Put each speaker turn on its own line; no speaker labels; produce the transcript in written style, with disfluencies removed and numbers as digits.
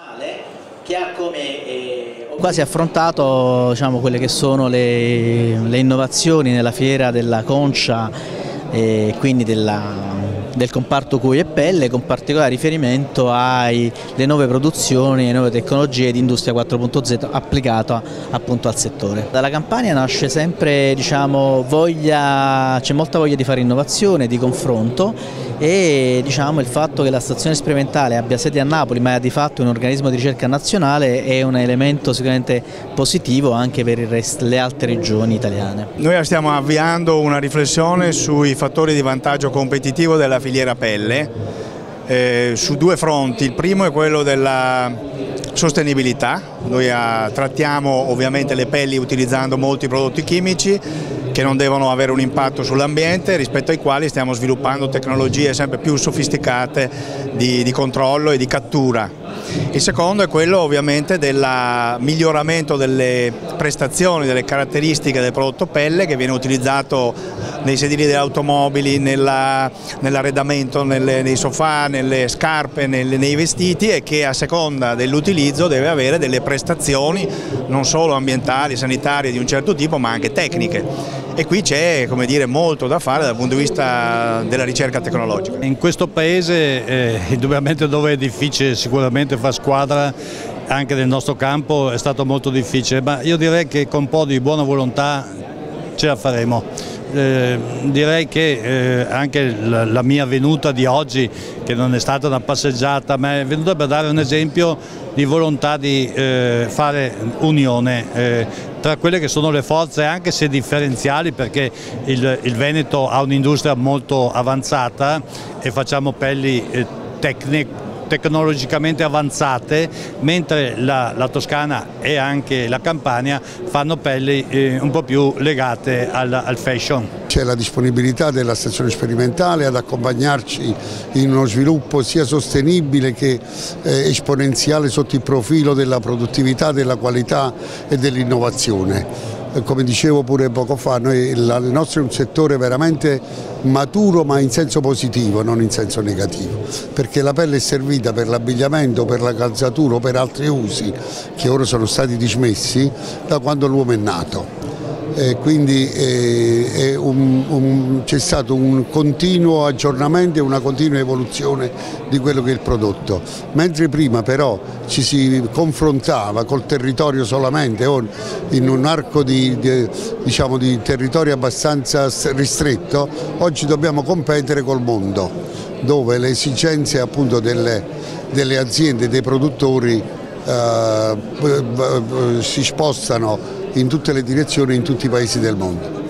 che ha come quasi affrontato, diciamo, quelle che sono le innovazioni nella fiera della concia e quindi del comparto cuoio e pelle, con particolare riferimento alle nuove produzioni, alle nuove tecnologie di Industria 4.0 applicata appunto al settore. Dalla Campania nasce sempre, diciamo, c'è molta voglia di fare innovazione, di confronto, e diciamo il fatto che la stazione sperimentale abbia sede a Napoli ma è di fatto un organismo di ricerca nazionale è un elemento sicuramente positivo anche per le altre regioni italiane.
Noi stiamo avviando una riflessione sui fattori di vantaggio competitivo della filiera pelle su due fronti. Il primo è quello della sostenibilità. Noi trattiamo ovviamente le pelli utilizzando molti prodotti chimici che non devono avere un impatto sull'ambiente, rispetto ai quali stiamo sviluppando tecnologie sempre più sofisticate di controllo e di cattura. Il secondo è quello ovviamente del miglioramento delle prestazioni, delle caratteristiche del prodotto pelle che viene utilizzato nei sedili delle automobili, nell'arredamento, nei sofà, nelle scarpe, nei vestiti, e che a seconda dell'utilizzo deve avere delle prestazioni non solo ambientali, sanitarie di un certo tipo ma anche tecniche. E qui c'è, come dire, molto da fare dal punto di vista della ricerca tecnologica.
In questo paese, indubbiamente dove è difficile sicuramente fare squadra, anche nel nostro campo è stato molto difficile, ma io direi che con un po' di buona volontà ce la faremo. Direi che anche la mia venuta di oggi, che non è stata una passeggiata, ma è venuta per dare un esempio di volontà di fare unione tra quelle che sono le forze, anche se differenziali, perché il Veneto ha un'industria molto avanzata e facciamo pelli tecnologicamente avanzate, mentre la Toscana e anche la Campania fanno pelli un po' più legate al fashion.
C'è la disponibilità della stazione sperimentale ad accompagnarci in uno sviluppo sia sostenibile che esponenziale sotto il profilo della produttività, della qualità e dell'innovazione. Come dicevo pure poco fa, il nostro è un settore veramente maturo ma in senso positivo, non in senso negativo, perché la pelle è servita per l'abbigliamento, per la calzatura o per altri usi che ora sono stati dismessi da quando l'uomo è nato. Quindi c'è stato un continuo aggiornamento e una continua evoluzione di quello che è il prodotto, mentre prima però ci si confrontava col territorio solamente o in un arco di territorio abbastanza ristretto. Oggi dobbiamo competere col mondo, dove le esigenze appunto delle aziende, dei produttori si spostano in tutte le direzioni in tutti i paesi del mondo.